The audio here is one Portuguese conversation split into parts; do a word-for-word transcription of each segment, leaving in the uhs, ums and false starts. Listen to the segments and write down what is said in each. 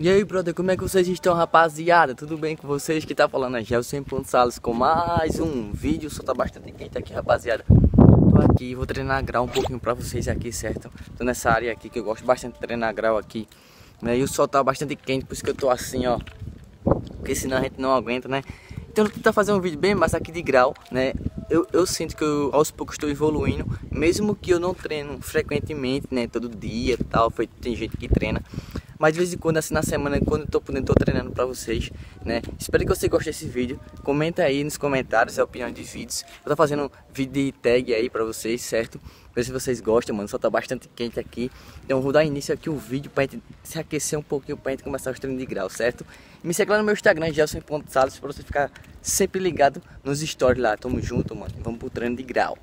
E aí, brother, como é que vocês estão, rapaziada? Tudo bem com vocês? Que tá falando é Gelson Salles com mais um vídeo. Só tá bastante quente aqui, rapaziada. Tô aqui, vou treinar grau um pouquinho pra vocês aqui, certo? Tô nessa área aqui que eu gosto bastante de treinar grau aqui, né? E o sol tá bastante quente, por isso que eu tô assim, ó, porque senão a gente não aguenta, né? Então eu vou tentar fazer um vídeo bem mais aqui de grau, né? Eu, eu sinto que eu, aos poucos estou evoluindo, mesmo que eu não treino frequentemente, né? Todo dia e tal, foi, tem gente que treina. Mas de vez em quando, assim na semana, quando eu tô podendo, tô treinando pra vocês, né? Espero que você goste desse vídeo. Comenta aí nos comentários a opinião de vídeos. Eu tô fazendo um vídeo de tag aí pra vocês, certo? Ver se vocês gostam, mano. Só tá bastante quente aqui. Então eu vou dar início aqui o vídeo pra gente se aquecer um pouquinho, pra gente começar os treinos de grau, certo? E me segue lá no meu Instagram, Gelson Salles, pra você ficar sempre ligado nos stories lá. Tamo junto, mano. Vamos pro treino de grau.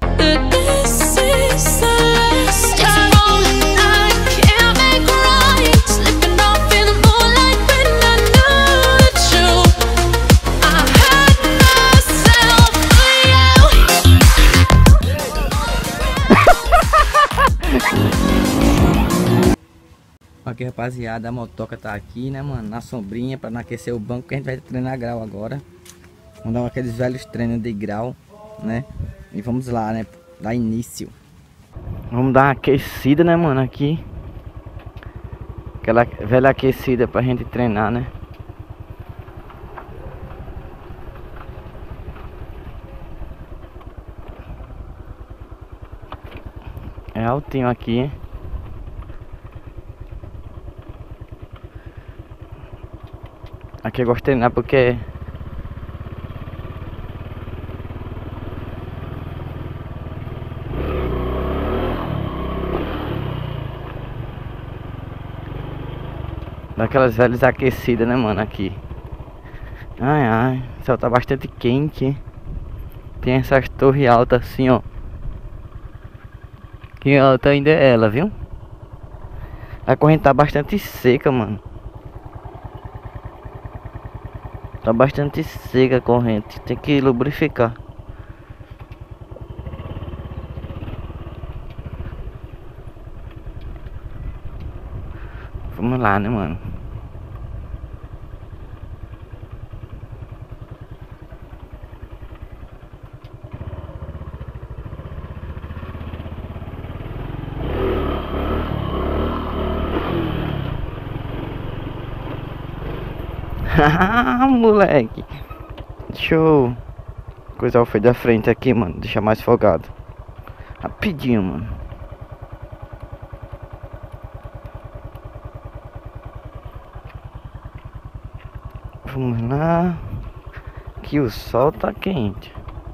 Aqui, rapaziada, a motoca tá aqui, né, mano, na sombrinha pra não aquecer o banco, que a gente vai treinar grau agora. Vamos dar aqueles velhos treinos de grau, né? E vamos lá, né, dar início. Vamos dar uma aquecida, né, mano, aqui. Aquela velha aquecida pra gente treinar, né? É altinho aqui, hein? Aqui eu gosto de treinar porque daquelas velhas aquecidas, né, mano, aqui. Ai, ai, o céu tá bastante quente. Tem essas torres altas assim, ó. Que alta ainda é ela, viu? A corrente tá bastante seca, mano. Tá bastante seca a corrente, tem que lubrificar. Vamos lá, né, mano? Ah, moleque. Show. Coisa foi da frente aqui, mano. Deixa mais folgado. Rapidinho, mano. Vamos lá. Que o sol tá quente.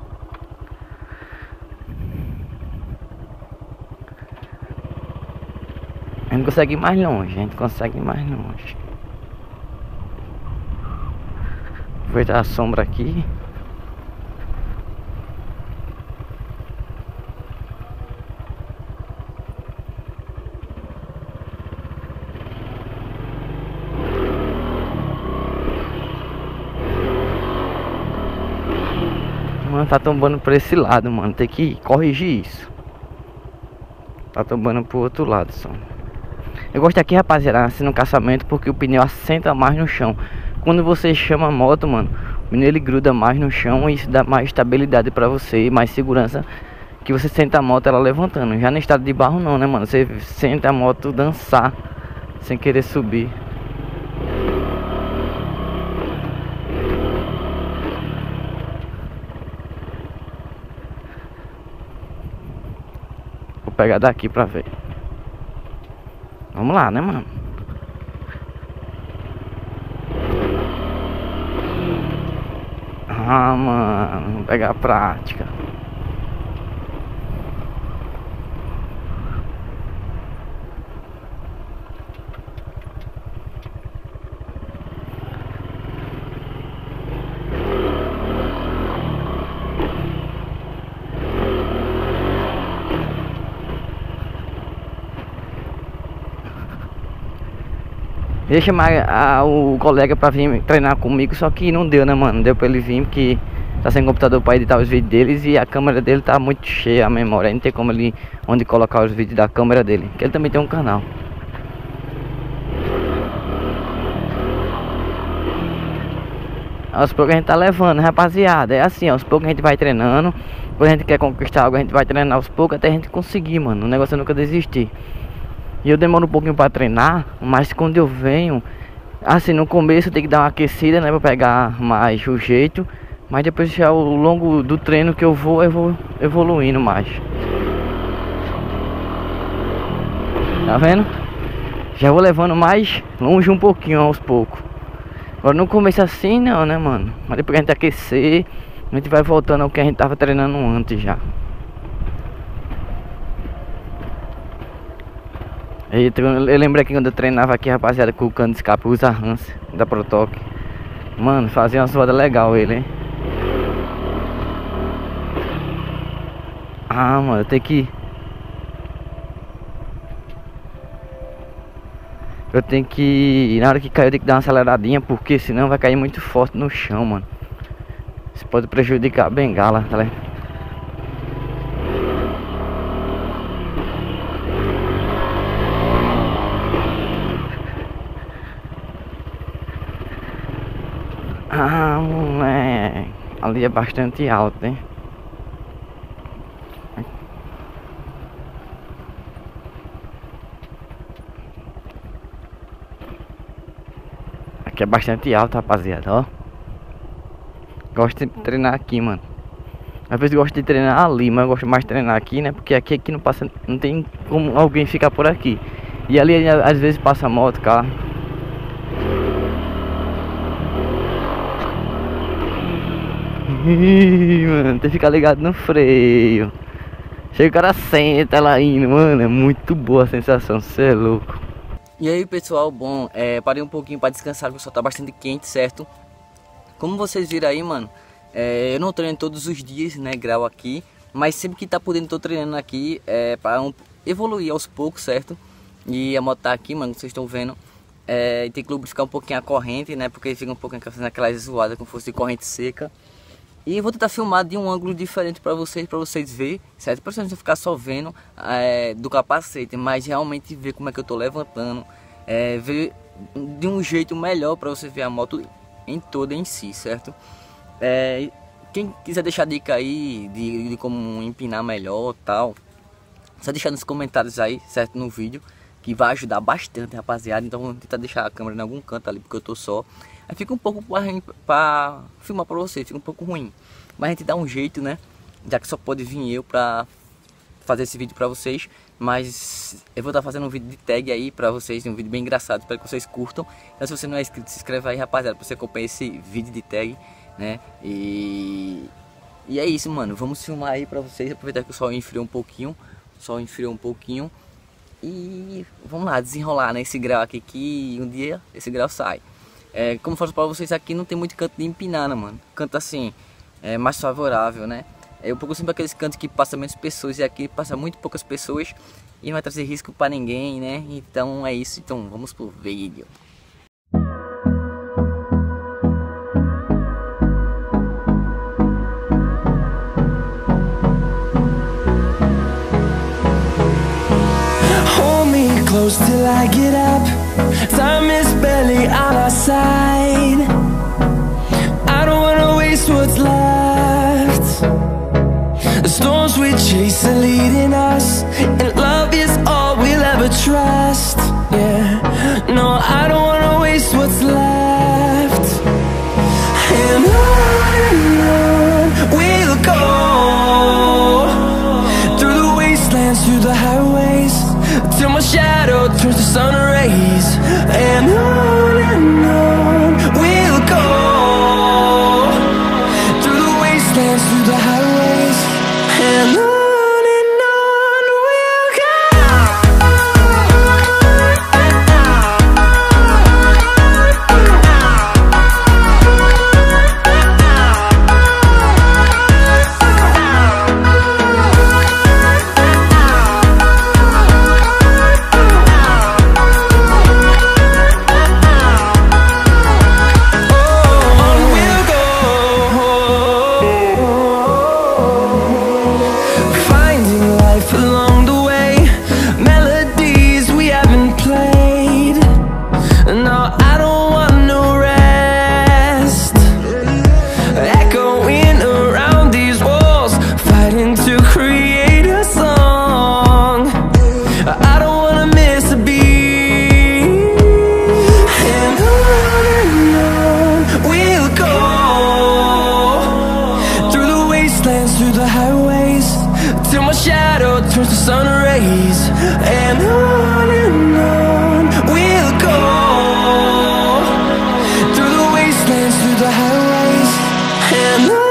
A gente consegue ir mais longe. A gente consegue ir mais longe. Vou dar a sombra aqui. Mano, tá tombando por esse lado, mano. Tem que corrigir isso. Tá tombando pro outro lado só. Eu gosto aqui, rapaziada, assim no caçamento, porque o pneu assenta mais no chão. Quando você chama a moto, mano, o pneu ele gruda mais no chão e isso dá mais estabilidade pra você, mais segurança, que você senta a moto ela levantando. Já no estado de barro não, né, mano? Você senta a moto dançar sem querer subir. Vou pegar daqui pra ver. Vamos lá, né, mano? Ah, mano, vamos pegar a prática. Ia chamar a, o colega pra vir treinar comigo, só que não deu, né, mano? Deu pra ele vir porque tá sem computador pra editar os vídeos deles e a câmera dele tá muito cheia, a memória. Não tem como ele onde colocar os vídeos da câmera dele, que ele também tem um canal. aos poucos a gente tá levando, rapaziada. É assim, aos poucos a gente vai treinando. Quando a gente quer conquistar algo, a gente vai treinar aos poucos até a gente conseguir, mano. O negócio é nunca desistir. E eu demoro um pouquinho pra treinar, mas quando eu venho, assim, no começo eu tenho que dar uma aquecida, né, pra pegar mais o jeito. Mas depois já ao longo do treino que eu vou, eu vou evoluindo mais. Tá vendo? Já vou levando mais longe um pouquinho aos poucos. Agora no começo assim não, né, mano? Mas depois que a gente aquecer, a gente vai voltando ao que a gente tava treinando antes já. Eu lembrei que quando eu treinava aqui, rapaziada, com o cano de escape, usa Hans da Protoc. Mano, fazia uma zoada legal ele, hein? Ah, mano, eu tenho que... Eu tenho que... Na hora que cair eu tenho que dar uma aceleradinha, porque senão vai cair muito forte no chão, mano. Isso pode prejudicar a bengala, tá ligado? Ah, moleque. Ali é bastante alto, hein? Aqui é bastante alto, rapaziada, ó. Gosto de treinar aqui, mano. Às vezes gosto de treinar ali, mas eu gosto mais de treinar aqui, né? Porque aqui, aqui não passa, não tem como alguém ficar por aqui. E ali às vezes passa moto, carro. Ih, mano, tem que ficar ligado no freio. Chega o cara senta lá indo, mano. É muito boa a sensação, você é louco. E aí, pessoal, bom, é, parei um pouquinho pra descansar, porque o sol tá bastante quente, certo? Como vocês viram aí, mano, é, eu não treino todos os dias, né, grau aqui. Mas sempre que tá podendo, tô treinando aqui, é, pra um, evoluir aos poucos, certo? E a moto tá aqui, mano, vocês estão vendo. É, tem que lubrificar um pouquinho a corrente, né, porque fica um pouquinho fazendo aquela zoada como se fosse corrente seca. E eu vou tentar filmar de um ângulo diferente para vocês, para vocês verem, certo? Para vocês não ficar só vendo é, do capacete, mas realmente ver como é que eu tô levantando, é, ver de um jeito melhor para você ver a moto em toda em si, certo? É, quem quiser deixar dica aí de, de como empinar melhor, tal, só deixar nos comentários aí, certo, no vídeo, que vai ajudar bastante, rapaziada. Então vou tentar deixar a câmera em algum canto ali, porque eu tô só. Aí fica um pouco para filmar para você, fica um pouco ruim. Mas a gente dá um jeito, né? Já que só pode vir eu pra fazer esse vídeo pra vocês. Mas eu vou estar fazendo um vídeo de tag aí pra vocês, um vídeo bem engraçado, espero que vocês curtam. Então se você não é inscrito, se inscreve aí, rapaziada, pra você acompanhar esse vídeo de tag, né? E... E é isso, mano, vamos filmar aí pra vocês, aproveitar que o sol enfriou um pouquinho. O sol enfriou um pouquinho. E vamos lá, desenrolar, né? Esse grau aqui, que um dia esse grau sai. É, como eu falo pra vocês, aqui não tem muito canto de empinar, né, mano? Canto assim, é mais favorável, né? Eu procuro sempre aqueles cantos que passa menos pessoas, e aqui passa muito poucas pessoas e não vai trazer risco pra ninguém, né? Então é isso, então vamos pro vídeo. Hold me close till I get up. Time is barely on our side. I don't wanna waste what's left. The storms we chase are leading us, and love is all we'll ever trust. Yeah, no, I don't wanna waste what's left. And on we'll go, through the wastelands, through the highways, till my shadow turns to sun rays. And on and on we'll go, through the wastelands, through the highways. And on. wastelands, through the highways, till my shadow turns to sun rays. And on and on we'll go, through the wastelands, through the highways, and on.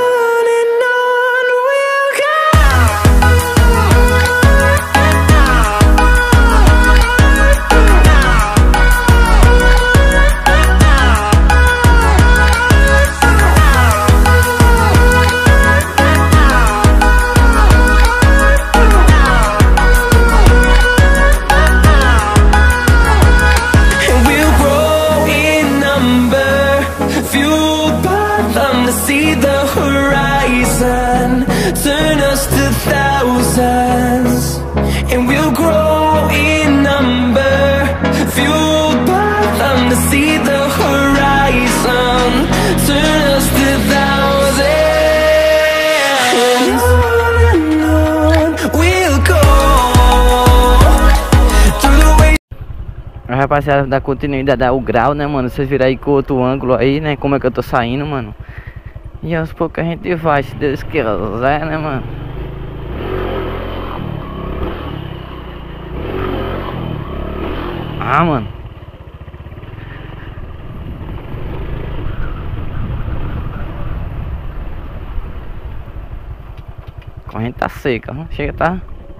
Turn us to thousands, and we'll grow in number, fueled by them to see the horizon. Turn us to thousands, and on and on we'll go, through the way. Rapaziada, da continuidade ao grau, né, mano? Vocês viram aí com outro ângulo aí, né? Como é que eu tô saindo, mano? E aos poucos a gente vai, se Deus quiser, né, mano? Ah, mano. A corrente tá seca, não chega, tá?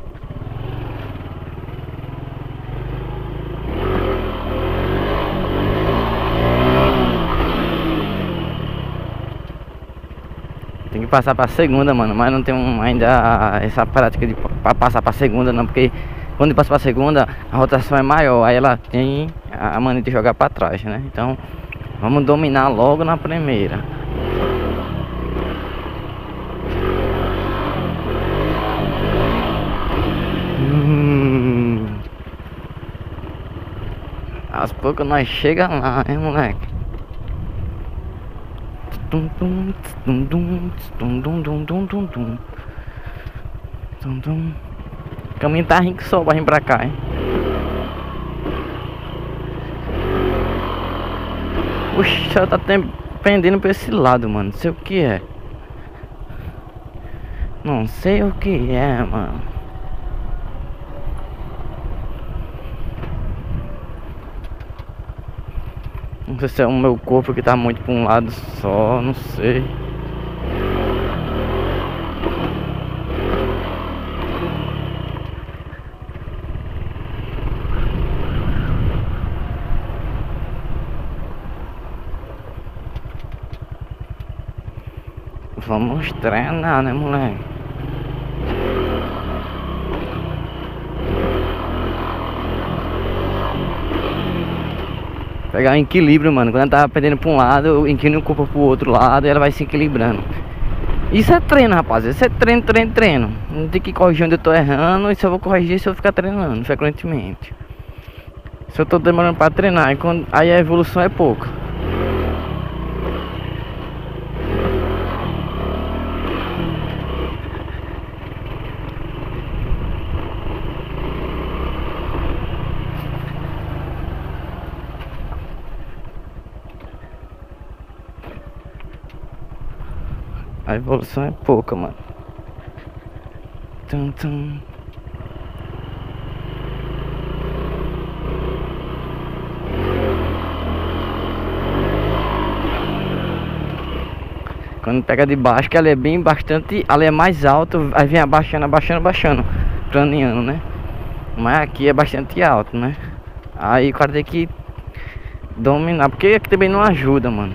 Tem que passar pra segunda, mano, mas não tem um, ainda essa prática de pra passar pra segunda não, porque quando passa pra segunda a rotação é maior, aí ela tem a mania de jogar pra trás, né? Então vamos dominar logo na primeira. Hum. Aos poucos nós chega lá, hein, moleque? Dum dum dum dum dum dum dum dum dum dum dum dum. O caminho tá rindo que só pra vir pra cá, hein? Puxa, ela tá pendendo pra esse lado, mano. Não sei o que é. Não sei o que é, mano. Não sei se é o meu corpo que tá muito pra um lado só, não sei. Vamos treinar, né, moleque? Pegar um equilíbrio, mano. Quando ela tá perdendo pra um lado, eu inclino o corpo pro outro lado e ela vai se equilibrando. Isso é treino, rapaz. Isso é treino, treino, treino. Não tem que corrigir onde eu tô errando. E só vou corrigir se eu ficar treinando frequentemente. Se eu tô demorando pra treinar, e quando... aí a evolução é pouca. A evolução é pouca, mano. Tum, tum. Quando pega de baixo, que ela é bem bastante, ela é mais alta, aí vem abaixando, abaixando, abaixando, planeando, né? Mas aqui é bastante alto, né? Aí o cara tem que dominar, porque aqui também não ajuda, mano.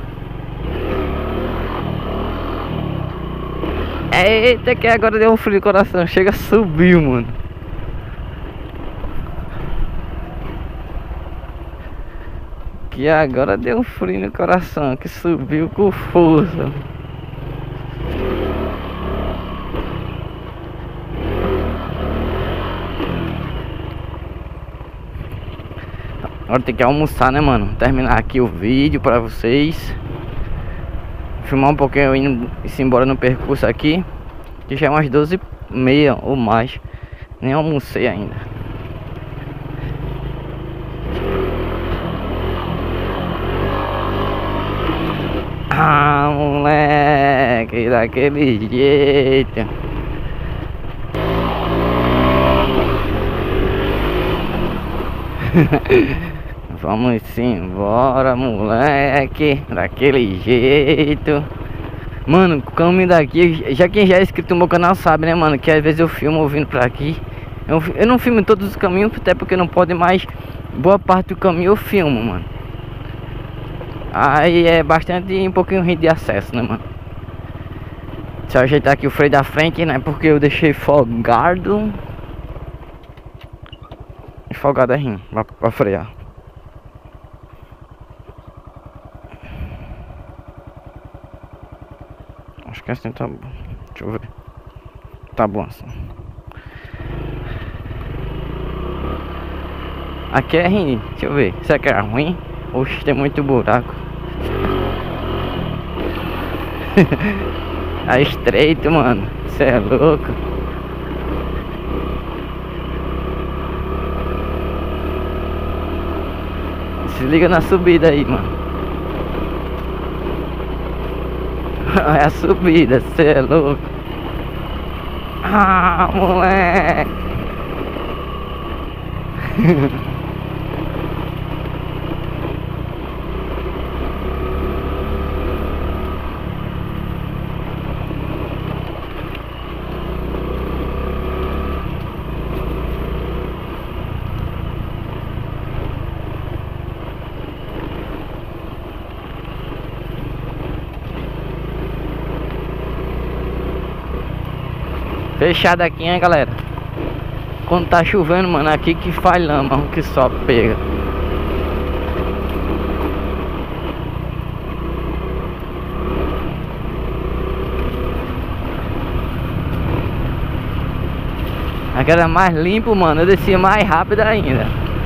Eita, que agora deu um frio no coração. Chega, subiu, mano. Que agora deu um frio no coração. Que subiu com força. Agora tem que almoçar, né, mano? Terminar aqui o vídeo pra vocês. Filmar um pouquinho indo se embora no percurso aqui, que já é umas doze e meia ou mais. Nem almocei ainda. Ah, moleque. moleque, daquele jeito. Vamos embora, moleque, daquele jeito. Mano, o caminho daqui, já quem já é inscrito no meu canal sabe, né, mano, que às vezes eu filmo vindo pra aqui. Eu, eu não filmo todos os caminhos, até porque não pode mais. Boa parte do caminho eu filmo, mano. Aí é bastante, um pouquinho ruim de acesso, né, mano. Deixa eu ajeitar aqui o freio da frente, né, porque eu deixei folgado. Folgado é ruim, pra, pra frear. Acho que assim tá bom. Deixa eu ver. Tá bom assim. Aqui é ruim, deixa eu ver. Será que é ruim? Oxe, tem muito buraco. É estreito, mano. Você é louco. Se liga na subida aí, mano. É a subida, você é louco. Ah, moleque. Fechado aqui, hein, galera. Quando tá chovendo, mano, aqui que faz lama, que só pega. Aqui era mais limpo, mano, eu descia mais rápido ainda.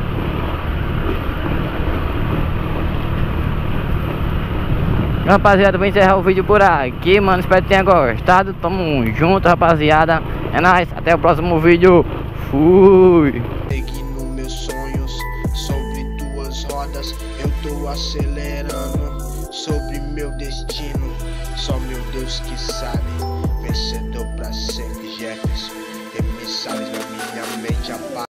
Rapaziada, vou encerrar o vídeo por aqui, mano. Espero que tenha gostado. Tamo junto, rapaziada. É nóis, até o próximo vídeo. Fui. Seguindo meus sonhos sobre tuas rodas, eu tô acelerando sobre meu destino. Só meu Deus que sabe, vencedor pra sempre. Jefferson, emissários na minha mente.